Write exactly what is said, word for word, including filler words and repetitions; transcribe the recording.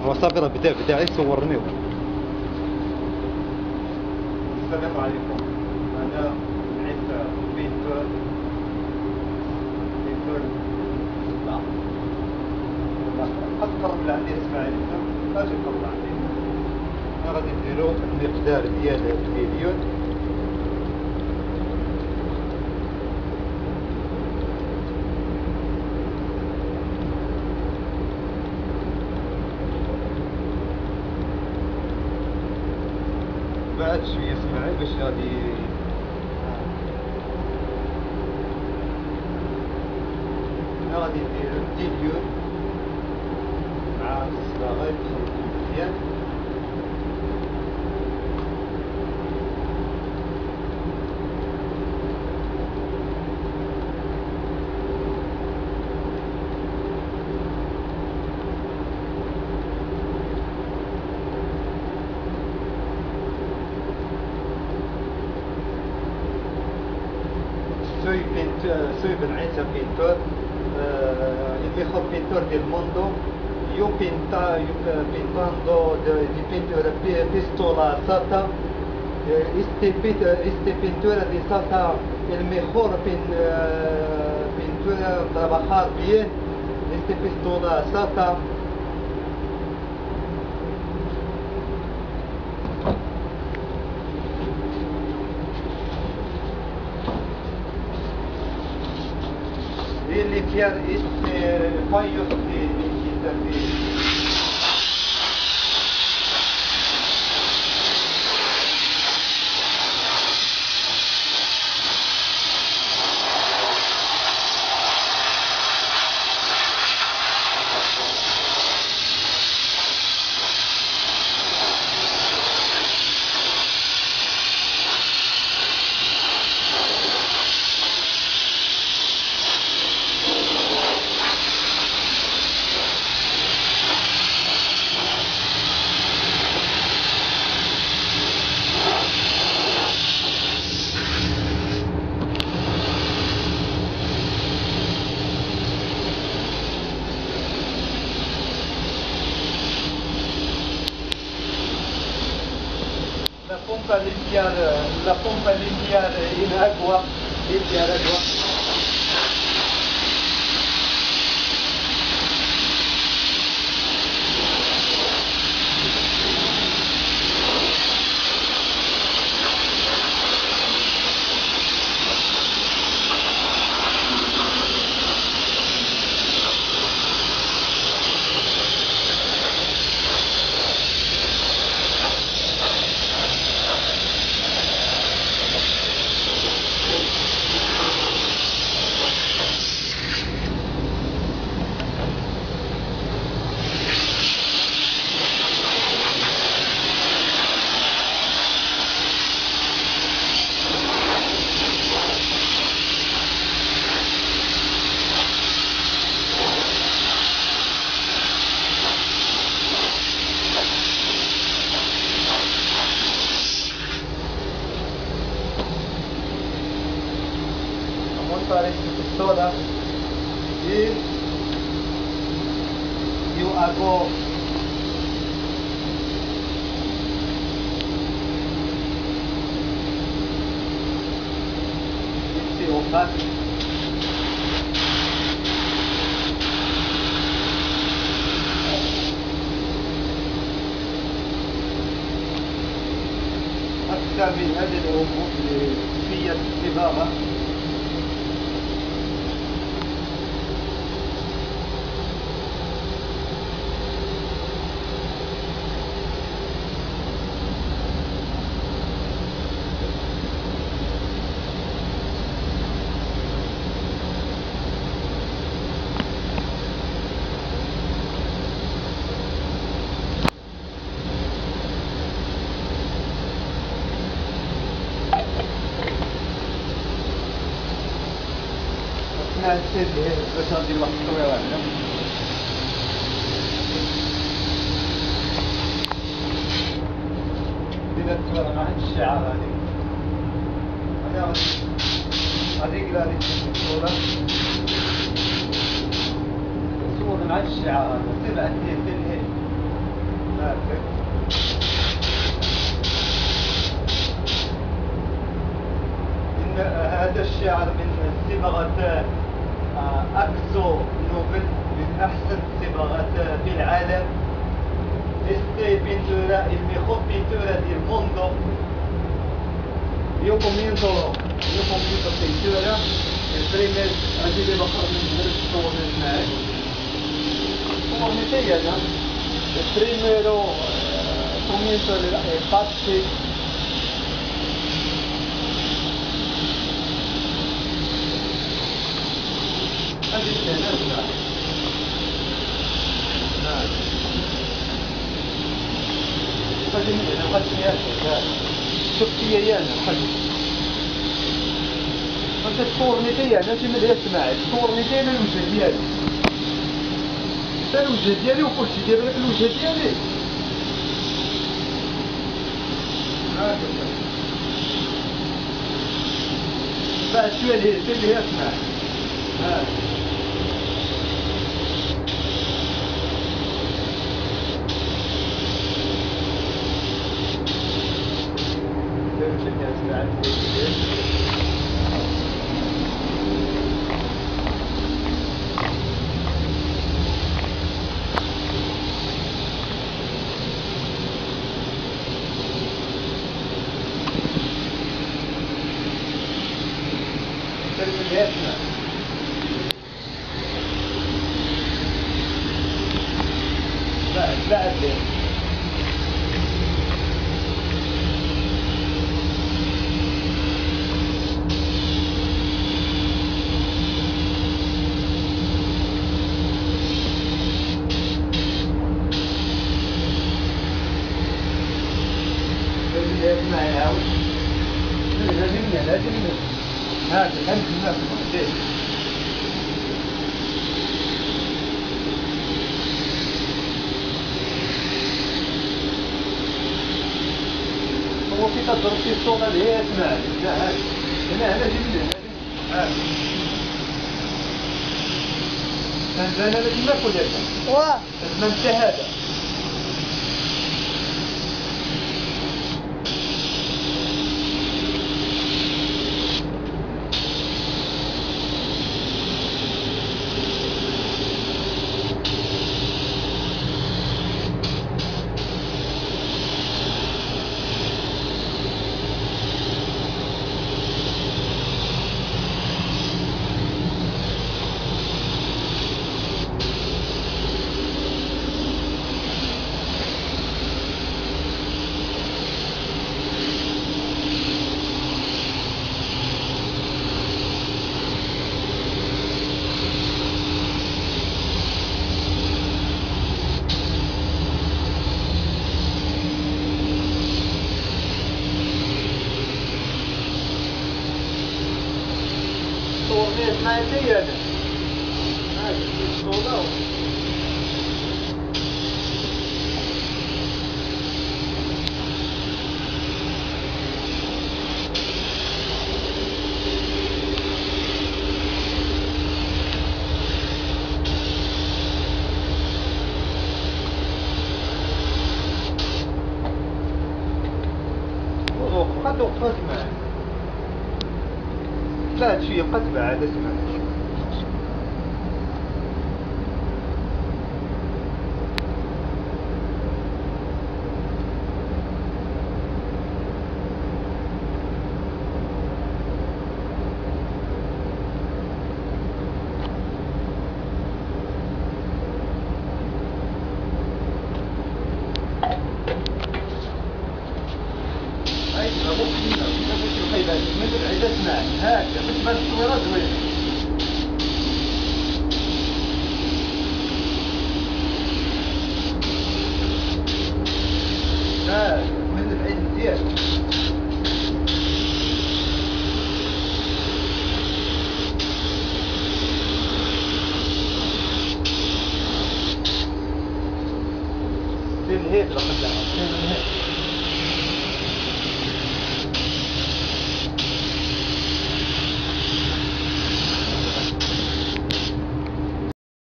وصافي راه بدا بدا يصورني. السلام عليكم. انا عيد بينتور بينتور لا قد قرب لعندي اسماعيل اجي قرب عندي. انا غادي نديرو المقدار ديال المليون. بعد شويه اسماعيل باش غادي انا غادي ندير مليون مع الصباغات مزيان. Soy pintor, soy Benaiza pintor, uh, il mejor pintor del mundo. Yo pinta, yo pintando de, de pintura pistola Sata. Este, este pintura de Sata, el mejor pin, uh, pintura, trabajar bien. Este pistola Sata. Y limpiar este fallos de, de, de, de la pompa limpiar, la pompa limpiar en agua, limpiar agua. Montar esta pistola y yo hago este hojas أكثر من هذه الأمور في الصباغة. نسيت باش ندير واحد التصويره هنا. بدينا نتصور مع هاد الشعار هادي. انا غادي غادي هاديك الصورة نصور مع هاد الشعار هذا، سير عندي تنهي هكاك. إن هذا الشعر من صبغة أكسو نوبل، من أحسن الصبغات في العالم. Este pintura, el mejor pintura del mundo. Yo comienzo, yo comienzo pintura. El primer, أجيب بخر من هذا الصور الماء. Como me decía, ¿no? El primero comienzo el parte. هذه الكلمات نعم. نعم. هذه من قد سمعت شفت لي انا قد انت تصورني فيا انا تما اللي سمعت تصورني فيا انا الوجه ديالي حتى الوجه ديالي وكلشي داير لك الوجه ديالي هكذا بعد شويه اللي اللي هي سمعت هاك بعد بعد ليه اسمع يا عاود لازم لازم هاك خمس الناس محتاج هو في تضرب في الصورة اللي هي اسمع لا هاك هنا هنا جبنا هاك انا لازم ناكل هذا واه لازم نمشي هذا صورني اسمعي فيا انا هاك الصورة قد وقفت معي لا شوية بقات بعاد اسمع من العيد اسمع هكذا باش ما التصويره زوينه هاك من العيد مزيان سير الهيد راه خدامه سير الهيد